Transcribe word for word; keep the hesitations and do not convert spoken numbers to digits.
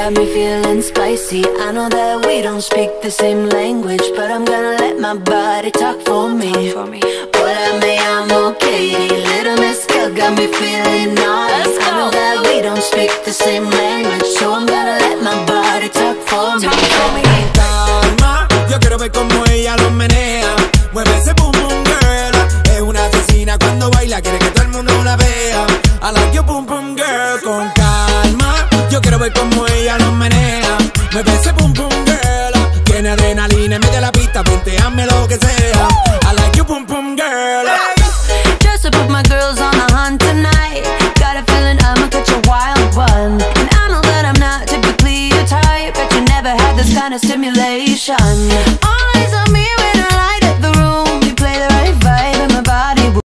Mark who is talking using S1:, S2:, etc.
S1: got me feeling spicy. I know that we don't speak the same language, but I'm gonna let my body talk for me. Hola, me llamo Katie. Little Miss Girl got me feeling naughty. I know that we don't speak the same language, so I'm gonna let my body talk for me.
S2: Calma, yo quiero ver cómo ella lo menea. Mueve ese boom boom girl. Es una asesina cuando baila, quiere que todo el mundo la vea. I like your boom boom girl. Con calma, yo quiero ver cómo ella lo menea. Mueve ese boom boom girl. Tiene adrenalina, mete la pista, ponteame lo que sea. I like your boom boom girl.
S1: Just to put my girls on the hunt tonight. Got a feeling I'ma catch a wild one. And I know that I'm not typically your type, but you never had this kind of stimulation. All eyes on me.